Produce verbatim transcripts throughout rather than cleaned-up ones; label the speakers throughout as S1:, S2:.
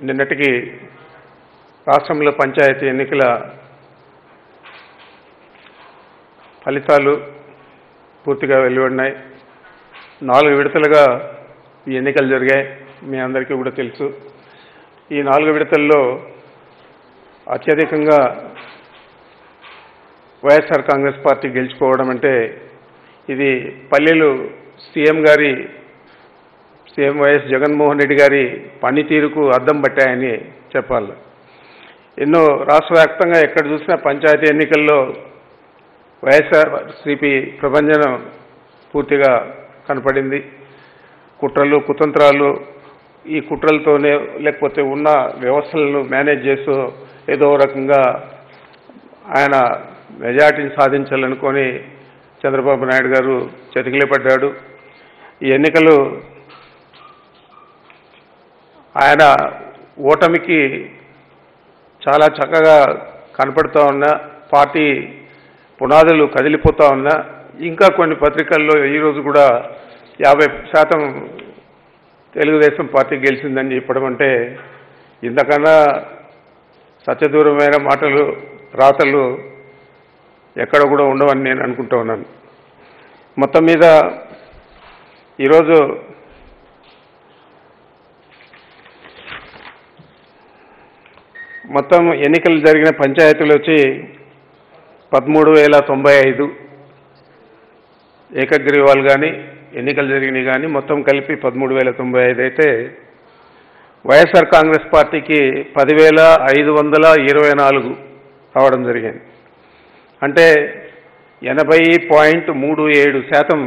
S1: నిన్నటికి రాష్ట్రంలో పంచాయతీ ఎన్నికల ఫలితాలు పూర్తిగా వెలువడినాయి. నాలుగు విడతలుగా ఈ ఎన్నికలు జరిగాయి. మీ అందరికీ కూడా తెలుసు. ఈ నాలుగు విడతల్లో అత్యధికంగా వైఎస్ఆర్ కాంగ్రెస్ పార్టీ గెలుచుకోవడం అంటే ఇది పల్లెలు సీఎం గారి సీఎం వైఎస్ జగన్మోహన్ రెడ్డి గారి పనితీరుకు అద్దం పట్టాయని చెప్పాలి. ఎన్నో రాష్ట్ర వ్యాప్తంగా ఎక్కడ చూసినా పంచాయతీ ఎన్నికల్లో వైఎస్ఆర్సీపీ ప్రభంజనం పూర్తిగా కనపడింది. కుట్రలు కుతంత్రాలు, ఈ కుట్రలతోనే లేకపోతే ఉన్న వ్యవస్థలను మేనేజ్ చేస్తూ ఏదో రకంగా ఆయన మెజార్టీని సాధించాలనుకొని చంద్రబాబు నాయుడు గారు చతికిలే పడ్డాడు. ఈ ఎన్నికలు ఆయన ఓటమికి చాలా చక్కగా కనపడుతూ ఉన్నా, పార్టీ పునాదులు కదిలిపోతూ ఉన్నా, ఇంకా కొన్ని పత్రికల్లో ఈరోజు కూడా యాభై శాతం తెలుగుదేశం పార్టీ గెలిచిందని చెప్పడం అంటే ఇంతకన్నా సత్యదూరమైన మాటలు రాతలు ఎక్కడ కూడా ఉండవని నేను అనుకుంటూ ఉన్నాను. మొత్తం మీద ఈరోజు మొత్తం ఎన్నికలు జరిగిన పంచాయతీలు వచ్చి పదమూడు వేల తొంభై ఐదు ఏకగ్రీవాలు కానీ ఎన్నికలు జరిగినాయి కానీ మొత్తం కలిపి పదమూడు వేల తొంభై ఐదు అయితే వైఎస్ఆర్ కాంగ్రెస్ పార్టీకి పదివేల ఐదు వందల ఇరవై నాలుగు రావడం జరిగింది. అంటే ఎనభై పాయింట్ మూడు ఏడు శాతం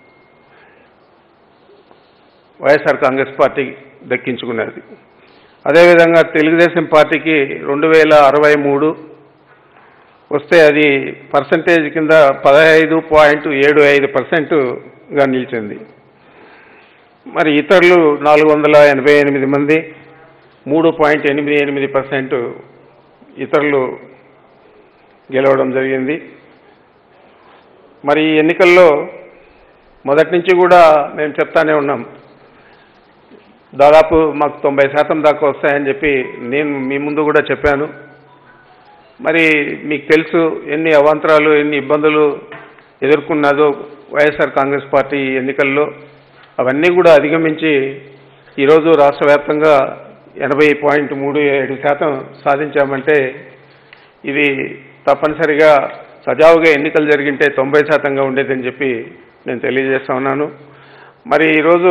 S1: వైఎస్ఆర్ కాంగ్రెస్ పార్టీ దక్కించుకున్నది. అదేవిధంగా తెలుగుదేశం పార్టీకి రెండు వేల అరవై మూడు వస్తే అది పర్సంటేజ్ కింద పదహైదు పాయింట్ ఏడు ఐదు పర్సెంట్గా నిలిచింది. మరి ఇతరులు నాలుగు వందల ఎనభై ఎనిమిది మంది మూడు పాయింట్ ఎనిమిది ఎనిమిది పర్సెంట్ ఇతరులు గెలవడం జరిగింది. మరి ఈ ఎన్నికల్లో మొదటి నుంచి కూడా మేము చెప్తానే ఉన్నాం, దాదాపు మాకు తొంభై శాతం దాకా వస్తాయని చెప్పి నేను మీ ముందు కూడా చెప్పాను. మరి మీకు తెలుసు ఎన్ని అవాంతరాలు ఎన్ని ఇబ్బందులు ఎదుర్కొన్నదో వైఎస్ఆర్ కాంగ్రెస్ పార్టీ ఎన్నికల్లో. అవన్నీ కూడా అధిగమించి ఈరోజు రాష్ట్ర వ్యాప్తంగా ఎనభై పాయింట్ మూడు ఏడు శాతం సాధించామంటే ఇది తప్పనిసరిగా సజావుగా ఎన్నికలు జరిగింటే తొంభై శాతంగా ఉండేదని చెప్పి నేను తెలియజేస్తా ఉన్నాను. మరి ఈరోజు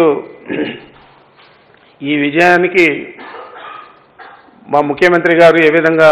S1: ఈ విజయానికి మా ముఖ్యమంత్రి గారు ఏ విధంగా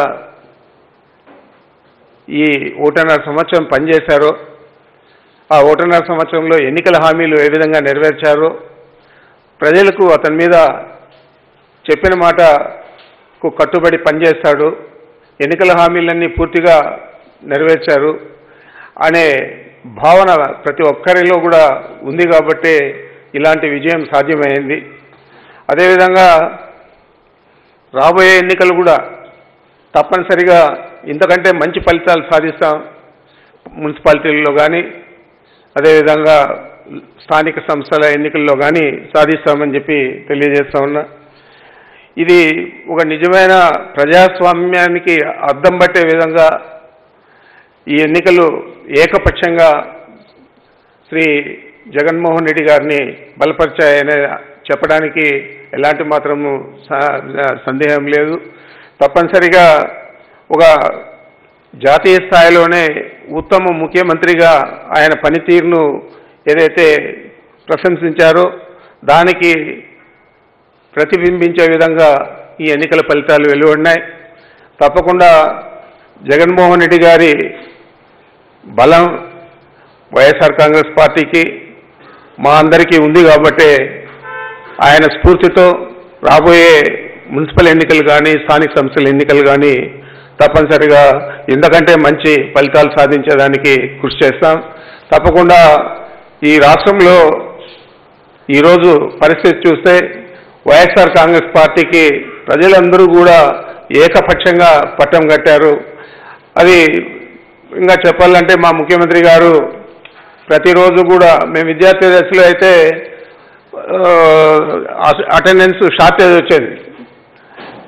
S1: ఈ ఒకటిన్నర సంవత్సరం పనిచేశారో, ఆ ఒకటిన్నర సంవత్సరంలో ఎన్నికల హామీలు ఏ విధంగా నెరవేర్చారో, ప్రజలకు అతని మీద చెప్పిన మాటకు కట్టుబడి పనిచేస్తాడు, ఎన్నికల హామీలన్నీ పూర్తిగా నెరవేర్చారు అనే భావన ప్రతి ఒక్కరిలో కూడా ఉంది కాబట్టి ఇలాంటి విజయం సాధ్యమైంది. అదేవిధంగా రాబోయే ఎన్నికలు కూడా తప్పనిసరిగా ఇంతకంటే మంచి ఫలితాలు సాధిస్తాం. మున్సిపాలిటీల్లో కానీ అదేవిధంగా స్థానిక సంస్థల ఎన్నికల్లో కానీ సాధిస్తామని చెప్పి తెలియజేస్తా ఉన్నా. ఇది ఒక నిజమైన ప్రజాస్వామ్యానికి అద్దం పట్టే విధంగా ఈ ఎన్నికలు ఏకపక్షంగా శ్రీ జగన్మోహన్ రెడ్డి గారిని బలపరిచాయనే చెప్పడానికి ఎలాంటి మాత్రము సందేహం లేదు. తప్పనిసరిగా ఒక జాతీయ స్థాయిలోనే ఉత్తమ ముఖ్యమంత్రిగా ఆయన పనితీరును ఏదైతే ప్రశంసించారో దానికి ప్రతిబింబించే విధంగా ఈ ఎన్నికల ఫలితాలు వెలువడినాయి. తప్పకుండా జగన్మోహన్ రెడ్డి గారి బలం వైఎస్ఆర్ కాంగ్రెస్ పార్టీకి మా అందరికీ ఉంది కాబట్టి ఆయన స్ఫూర్తితో రాబోయే మున్సిపల్ ఎన్నికలు కానీ స్థానిక సంస్థల ఎన్నికలు కానీ తప్పనిసరిగా ఇంతకంటే మంచి ఫలితాలు సాధించేదానికి కృషి చేస్తాం. తప్పకుండా ఈ రాష్ట్రంలో ఈరోజు పరిస్థితి చూస్తే వైఎస్ఆర్ కాంగ్రెస్ పార్టీకి ప్రజలందరూ కూడా ఏకపక్షంగా పట్టం కట్టారు. అది ఇంకా చెప్పాలంటే మా ముఖ్యమంత్రి గారు ప్రతిరోజు కూడా మేము విద్యార్థి దశలో అయితే అటెండెన్స్ షార్టేజ్ వచ్చేది.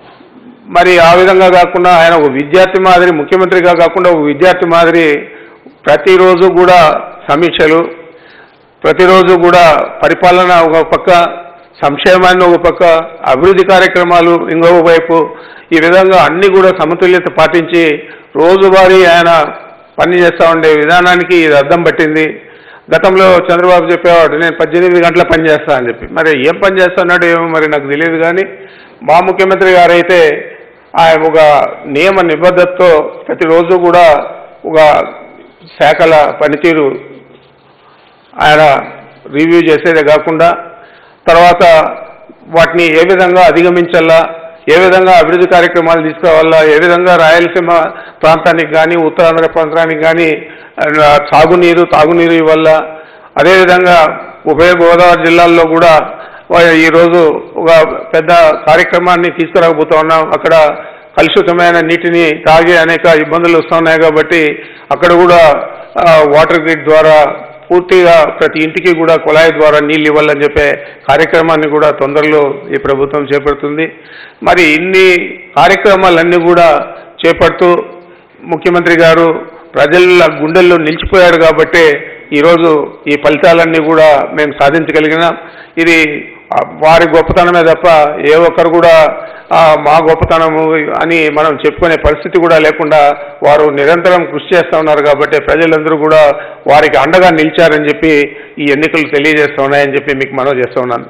S1: మరి ఆ విధంగా కాకుండా ఆయన ఒక విద్యార్థి మాదిరి, ముఖ్యమంత్రిగా కాకుండా ఒక విద్యార్థి మాదిరి ప్రతిరోజు కూడా సమీక్షలు, ప్రతిరోజు కూడా పరిపాలన ఒక పక్క, సంక్షేమాన్ని ఒక పక్క, అభివృద్ధి కార్యక్రమాలు ఇంకొక వైపు, ఈ విధంగా అన్ని కూడా సమతుల్యత పాటించి రోజువారీ ఆయన పనిచేస్తూ ఉండే విధానానికి ఇది అర్థం పట్టింది. గతంలో చంద్రబాబు చెప్పేవాడు నేను పద్దెనిమిది గంటల పని చేస్తా అని చెప్పి, మరి ఏం పని చేస్తున్నాడు ఏమో మరి నాకు తెలియదు. కానీ మా ముఖ్యమంత్రి గారైతే ఆయన ఒక నియమ నిబద్ధతతో ప్రతిరోజు కూడా ఒక శాఖల పనితీరు ఆయన రివ్యూ చేసేదే కాకుండా తర్వాత వాటిని ఏ విధంగా అధిగమించాలా, ఏ విధంగా అభివృద్ధి కార్యక్రమాలు తీసుకురావాలా, ఏ విధంగా రాయలసీమ ప్రాంతానికి కానీ ఉత్తరాంధ్ర ప్రాంతానికి కానీ సాగునీరు తాగునీరు ఇవ్వాలా, అదేవిధంగా ఉభయ గోదావరి జిల్లాల్లో కూడా ఈరోజు ఒక పెద్ద కార్యక్రమాన్ని తీసుకురాకపోతూ ఉన్నాం. అక్కడ కలుషితమైన నీటిని తాగే అనేక ఇబ్బందులు వస్తున్నాయి కాబట్టి అక్కడ కూడా వాటర్ గ్రిడ్ ద్వారా పూర్తిగా ప్రతి ఇంటికి కూడా కుళాయి ద్వారా నీళ్ళు ఇవ్వాలని చెప్పే కార్యక్రమాన్ని కూడా తొందరలో ఈ ప్రభుత్వం చేపడుతుంది. మరి ఇన్ని కార్యక్రమాలన్నీ కూడా చేపడుతూ ముఖ్యమంత్రి గారు ప్రజల గుండెల్లో నిలిచిపోయాడు కాబట్టి ఈరోజు ఈ ఫలితాలన్నీ కూడా మేము సాధించగలిగినాం. ఇది వారి గొప్పతనమే తప్ప ఏ ఒక్కరు కూడా మా గొప్పతనము అని మనం చెప్పుకునే పరిస్థితి కూడా లేకుండా వారు నిరంతరం కృషి చేస్తూ ఉన్నారు కాబట్టి ప్రజలందరూ కూడా వారికి అండగా నిలిచారని చెప్పి ఈ ఎన్నికలు తెలియజేస్తూ ఉన్నాయని చెప్పి మీకు మనవి చేస్తూ ఉన్నాను.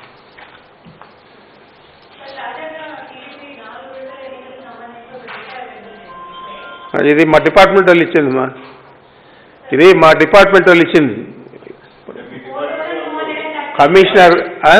S1: ఇది మా డిపార్ట్మెంట్ వాళ్ళు ఇచ్చింది మా ఇది మా డిపార్ట్మెంట్ వాళ్ళు ఇచ్చింది కమిషనర్.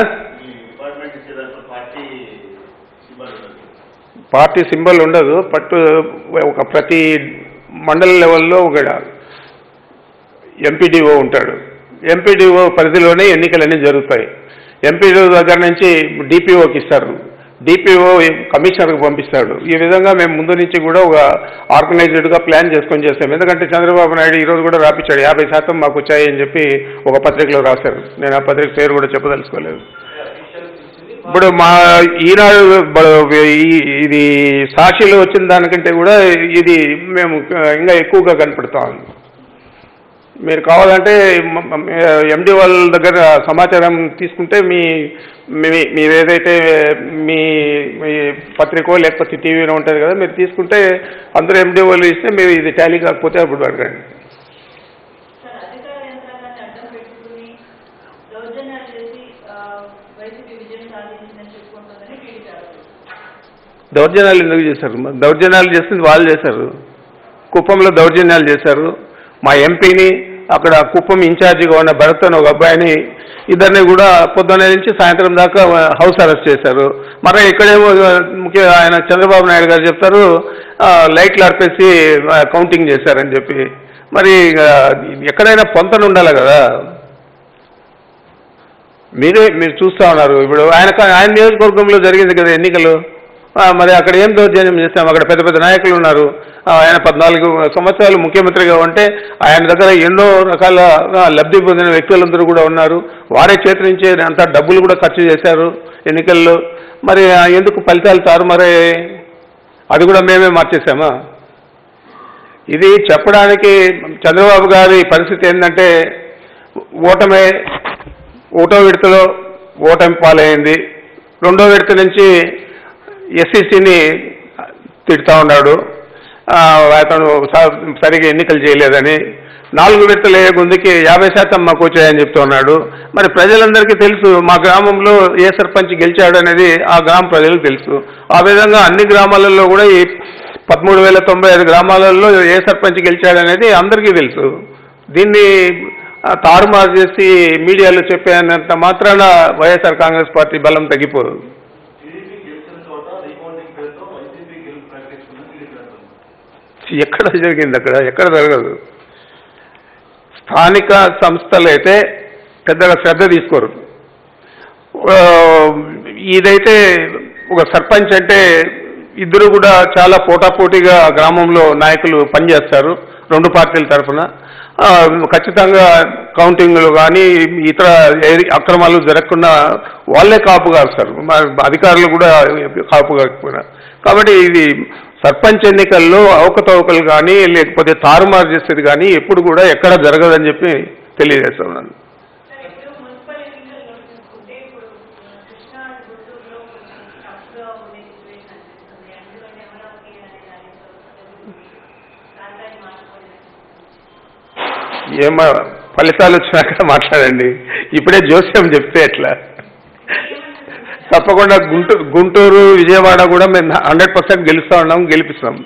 S1: పార్టీ సింబల్ ఉండదు, పట్టు ఒక ప్రతి మండల లెవెల్లో ఒక ఎంపీడీఓ ఉంటాడు. ఎంపీడీఓ పరిధిలోనే ఎన్నికలన్నీ జరుగుతాయి. ఎంపీడీఓ దగ్గర నుంచి డిపిఓకి ఇస్తారు, డిపిఓ కమిషనర్కి పంపిస్తాడు. ఈ విధంగా మేము ముందు నుంచి కూడా ఒక ఆర్గనైజ్డ్గా ప్లాన్ చేసుకొని చేస్తాం. ఎందుకంటే చంద్రబాబు నాయుడు ఈరోజు కూడా రాపించాడు యాభై శాతం మాకు వచ్చాయి అని చెప్పి ఒక పత్రికలో రాశారు. నేను ఆ పత్రిక పేరు కూడా చెప్పదలుచుకోలేదు. ఇప్పుడు మా ఈనాడు ఇది సాక్షిలో వచ్చిన దానికంటే కూడా ఇది మేము ఇంకా ఎక్కువగా కనపడతాం. మీరు కావాలంటే ఎండి వాళ్ళ దగ్గర సమాచారం తీసుకుంటే మీ మీరు ఏదైతే మీ పత్రికో లేకపోతే టీవీలో ఉంటుంది కదా, మీరు తీసుకుంటే అందరూ ఎండి వాళ్ళు ఇస్తే మీరు ఇది టాలీ కాకపోతే అప్పుడు అడగండి. దౌర్జన్యాలు ఎందుకు చేశారు? దౌర్జన్యాలు చేస్తుంది వాళ్ళు చేశారు. కుప్పంలో దౌర్జన్యాలు చేశారు. మా ఎంపీని అక్కడ కుప్పం ఇన్ఛార్జిగా ఉన్న భరత్ అని ఒక అబ్బాయిని ఇద్దరిని కూడా పొద్దున్న నుంచి సాయంత్రం దాకా హౌస్ అరెస్ట్ చేశారు. మరి ఇక్కడేమో ముఖ్య ఆయన చంద్రబాబు నాయుడు గారు చెప్తారు లైట్లు ఆర్పేసి కౌంటింగ్ చేశారని చెప్పి. మరి ఎక్కడైనా పొంతన ఉండాలి కదా. మీరే మీరు చూస్తూ ఉన్నారు. ఇప్పుడు ఆయన ఆయన నియోజకవర్గంలో జరిగింది కదా ఎన్నికలు, మరి అక్కడ ఏం దౌర్జన్యం చేస్తాం? అక్కడ పెద్ద పెద్ద నాయకులు ఉన్నారు. ఆయన పద్నాలుగు సంవత్సరాలు ముఖ్యమంత్రిగా ఉంటే ఆయన దగ్గర ఎన్నో రకాల లబ్ధి పొందిన వ్యక్తులందరూ కూడా ఉన్నారు. వారే చేతి నుంచి అంత డబ్బులు కూడా ఖర్చు చేశారు ఎన్నికల్లో. మరి ఎందుకు ఫలితాలు తారుమారే? అది కూడా మేమే మార్చేసామా? ఇది చెప్పడానికి చంద్రబాబు గారి పరిస్థితి ఏంటంటే ఓటమే ఒకటో విడతలో ఓటమి పాలైంది. రెండో విడత నుంచి ఎస్సీసీని తిడుతూ ఉన్నాడు, అతను సరిగా ఎన్నికలు చేయలేదని. నాలుగు విడతలు ముందుకి యాభై శాతం మాకు వచ్చాయని చెప్తూ ఉన్నాడు. మరి ప్రజలందరికీ తెలుసు మా గ్రామంలో ఏ సర్పంచ్ గెలిచాడు అనేది ఆ గ్రామ ప్రజలకు తెలుసు. ఆ విధంగా అన్ని గ్రామాలలో కూడా ఈ పదమూడు వేల తొంభై ఐదు గ్రామాలలో ఏ సర్పంచ్ గెలిచాడనేది అందరికీ తెలుసు. దీన్ని తారుమారు చేసి మీడియాలో చెప్పేంత మాత్రాన వైఎస్ఆర్ కాంగ్రెస్ పార్టీ బలం తగ్గిపోదు. ఎక్కడ జరిగింది? అక్కడ ఎక్కడ జరగదు. స్థానిక సంస్థలు అయితే పెద్దగా శ్రద్ధ తీసుకోరు. ఇదైతే ఒక సర్పంచ్ అంటే ఇద్దరు కూడా చాలా పోటాపోటీగా గ్రామంలో నాయకులు పనిచేస్తారు రెండు పార్టీల తరఫున. ఖచ్చితంగా కౌంటింగ్లు కానీ ఇతర అక్రమాలు జరగకుండా వాళ్ళే కాపు కాస్తారు. అధికారులు కూడా కాపు కాకపోయినా కాబట్టి ఇది సర్పంచ్ ఎన్నికల్లో అవకతవకలు కానీ లేకపోతే తారుమారు చేసేది కానీ ఎప్పుడు కూడా ఎక్కడ జరగదని చెప్పి తెలియజేస్తున్నాను. ఏమ ఫలితాలు వచ్చినాక మాట్లాడండి, ఇప్పుడే జోస్యం చెప్తే ఎట్లా? తప్పకుండా గుంటూరు గుంటూరు విజయవాడ కూడా మేము హండ్రెడ్ పర్సెంట్ గెలుస్తూ ఉన్నాం, గెలిపిస్తాం.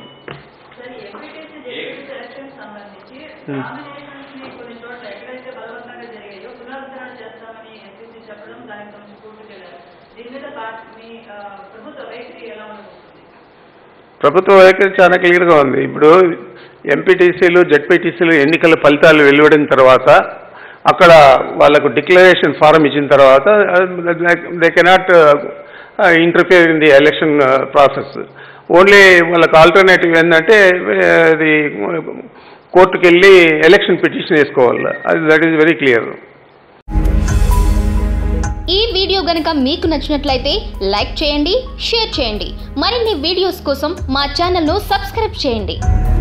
S1: ప్రభుత్వ వైఖరి చాలా క్లియర్గా ఉంది. ఇప్పుడు ఎంపీటీసీలు జెడ్పీటీసీలు ఎన్నికల ఫలితాలు వెలువడిన తర్వాత అక్కడ వాళ్ళకు డిక్లరేషన్ ఫారం ఇచ్చిన తర్వాత they cannot interfere in the election process. Only వాళ్ళకి ఆల్టర్నేటివ్ ఏంటంటే అది కోర్టుకు వెళ్ళి ఎలక్షన్ పిటిషన్ వేసుకోవాలి. అది దట్ ఈస్ వెరీ క్లియర్.
S2: ఈ వీడియో గనుక మీకు నచ్చినట్లయితే లైక్ చేయండి, షేర్ చేయండి. మరిన్ని వీడియోస్ కోసం మా ఛానల్ను సబ్స్క్రైబ్ చేయండి.